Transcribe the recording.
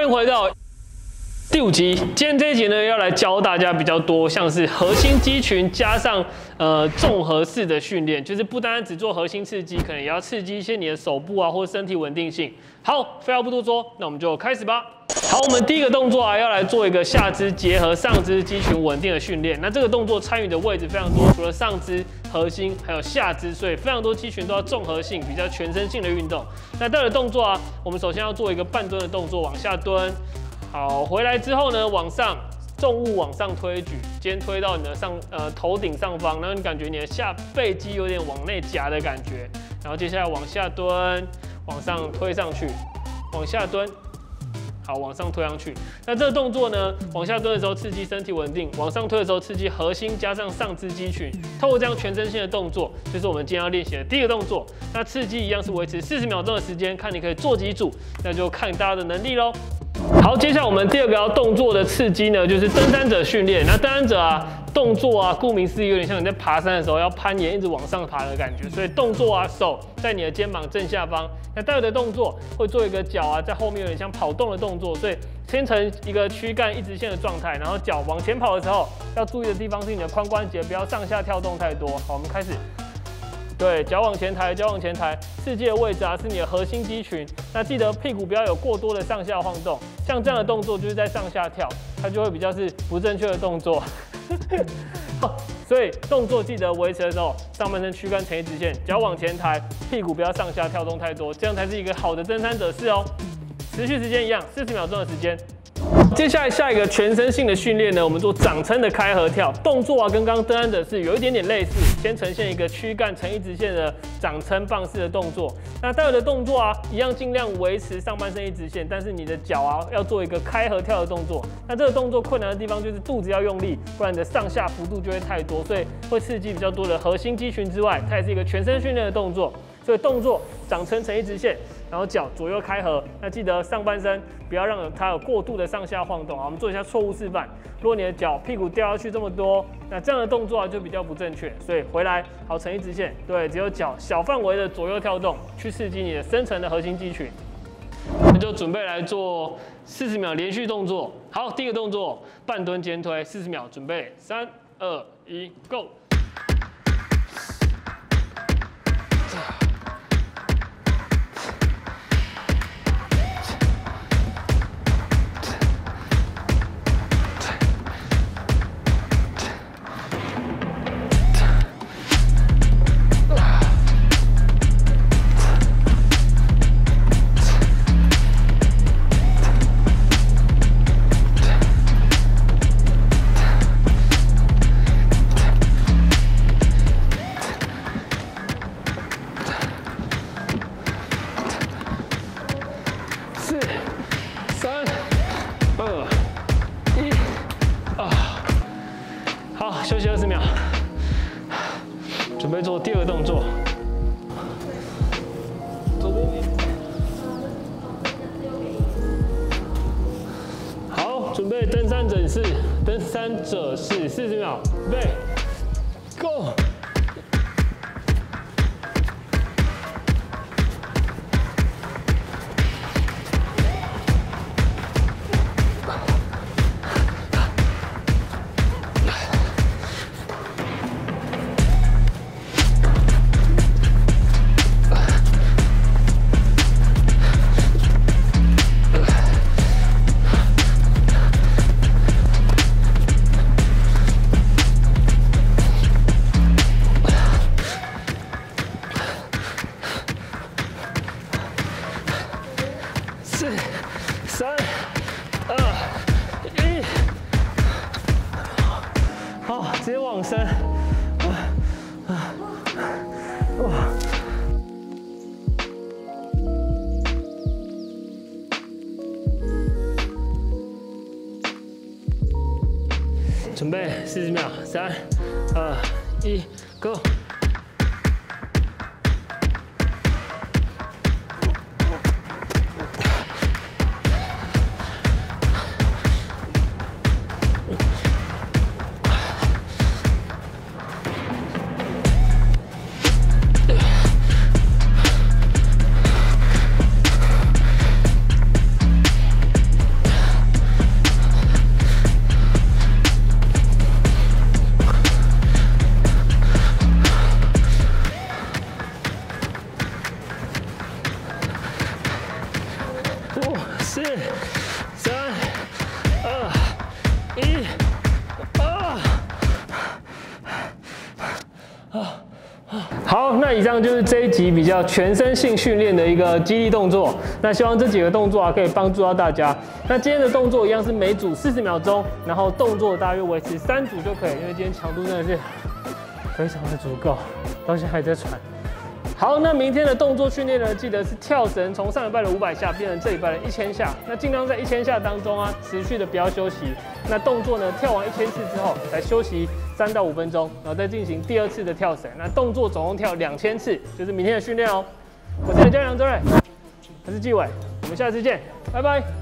欢迎回到第5集。今天这一集呢，要来教大家比较多，像是核心肌群加上综合式的训练，就是不单单只做核心刺激，可能也要刺激一些你的手部啊或身体稳定性。好，废话不多说，那我们就开始吧。好，我们第一个动作啊，要来做一个下肢结合上肢肌群稳定的训练。那这个动作参与的位置非常多，除了上肢、核心，还有下肢，所以非常多肌群都要综合性、比较全身性的运动。那待会的动作啊，我们首先要做一个半蹲的动作，往下蹲。好，回来之后呢，往上重物往上推举，肩推到你的头顶上方，然后你感觉你的下背肌有点往内夹的感觉。然后接下来往下蹲，往上推上去，往下蹲。好，往上推上去。那这个动作呢，往下蹲的时候刺激身体稳定，往上推的时候刺激核心加上上肢肌群。透过这样全身性的动作，就是我们今天要练习的第一个动作。那刺激一样是维持40秒钟的时间，看你可以做几组，那就看大家的能力咯。好，接下来我们第二个要动作的刺激呢，就是登山者训练。那登山者啊，动作啊，顾名思义，有点像你在爬山的时候要攀岩，一直往上爬的感觉。所以动作啊，手在你的肩膀正下方。那待会的动作会做一个脚啊，在后面有点像跑动的动作，所以先成一个躯干一直线的状态，然后脚往前跑的时候，要注意的地方是你的髋关节不要上下跳动太多。好，我们开始。对，脚往前抬，脚往前抬，刺激的位置啊是你的核心肌群。那记得屁股不要有过多的上下晃动，像这样的动作就是在上下跳，它就会比较是不正确的动作。所以动作记得维持的时候，上半身躯干成一直线，脚往前抬，屁股不要上下跳动太多，这样才是一个好的登山者式哦。持续时间一样，40秒钟的时间。接下来下一个全身性的训练呢，我们做掌撑的开合跳动作啊，跟刚刚登山者是有一点点类似，先呈现一个躯干成一直线的掌撑棒式的动作。那待会的动作啊，一样尽量维持上半身一直线，但是你的脚啊要做一个开合跳的动作。那这个动作困难的地方就是肚子要用力，不然你的上下幅度就会太多，所以会刺激比较多的核心肌群之外，它也是一个全身训练的动作。所以动作掌撑成一直线，然后脚左右开合。那记得上半身不要让它有过度的上下晃动。好，我们做一下错误示范。如果你的脚屁股掉下去这么多，那这样的动作啊就比较不正确。所以回来，好，成一直线。对，只有脚小范围的左右跳动，去刺激你的深层的核心肌群。那就准备来做40秒连续动作。好，第一个动作半蹲肩推，40秒，准备3、2、1 ，Go。休息20秒，准备做第二个动作。好，准备登山者式，40秒，预备 ，Go。4、3、2、1，好，直接往深，准备40秒，3、2、1 ，Go。 3、2、1。好，那以上就是这一集比较全身性训练的一个肌力动作。那希望这几个动作可以帮助到大家。那今天的动作一样是每组40秒钟，然后动作大约维持3组就可以，因为今天强度真的是非常的足够，到现在还在喘。好，那明天的动作训练呢，记得是跳绳，从上礼拜的500下变成这礼拜的1000下。那尽量在1000下当中持续的不要休息。那动作呢，跳完1000次之后，来休息3到5分钟，然后再进行第2次的跳绳。那动作总共跳2000次，就是明天的训练哦。我是你的教练杨哲瑞，我是纪伟，我们下次见，拜拜。